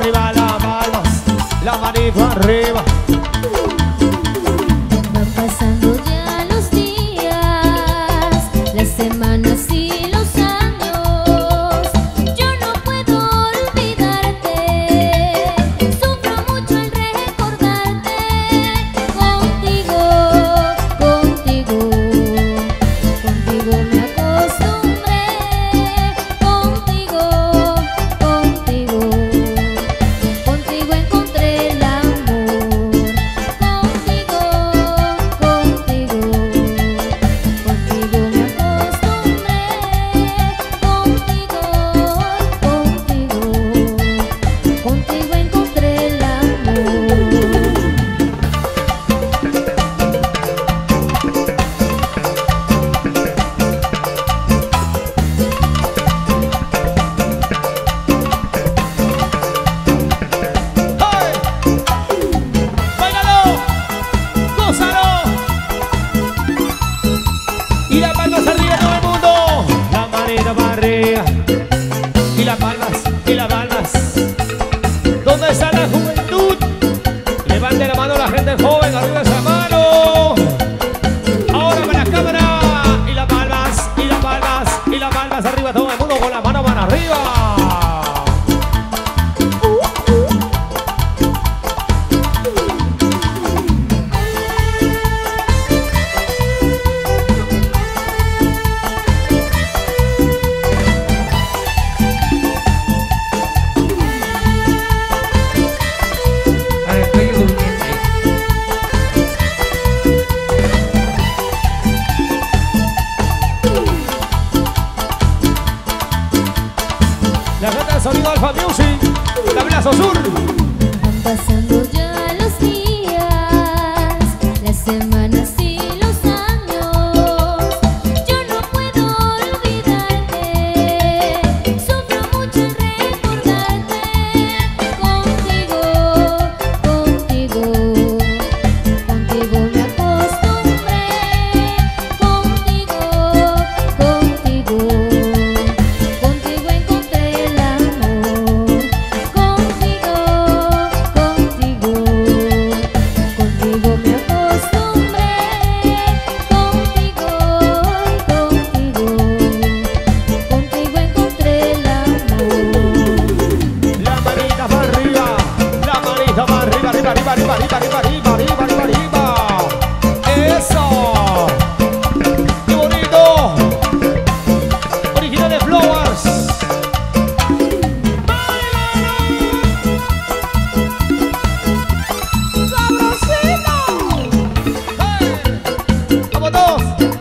arriba las palmas, la manito arriba. Van pasando ya los días, las semanas y los años. Yo no puedo olvidarte, sufro mucho al recordarte. Contigo, contigo, contigo me acostumbré. Contigo, contigo, contigo encontré el amor. Contigo, contigo, contigo me acostumbré. Contigo, contigo, contigo encontré el amor. ¡Hey! ¡Báilalo! ¡Gózalo! Y las palmas arriba todo el mundo. La manita para arriba. Y las palmas, y las palmas. ¿Dónde está la juventud? Levante la mano la gente joven, arriba esa mano. Ahora con la cámara. Y las palmas, y las palmas, y las palmas arriba todo el mundo con la mano para arriba. La gente del sonido Alfa Music, el abrazo sur. Van pasando ya los días, las semanas y los años. Yo no puedo olvidarte, sufro mucho al recordarte. Contigo, contigo, contigo me acostumbré. Contigo, contigo, contigo encontré el amor. Contigo, contigo, contigo me acostumbré. Contigo, contigo, contigo encontré el amor. La manita para arriba, la manita para arriba, arriba, arriba, arriba, arriba, arriba, arriba, arriba, arriba, arriba. Eso. Qué bonito. Original de Flowers. ¡Sabrosito! ¡Hey! ¡Vamos todos!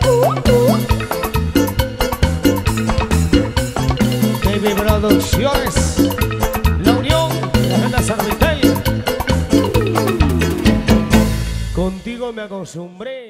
Baby Producciones, La Unión, la gente de San Miguel. Contigo me acostumbré.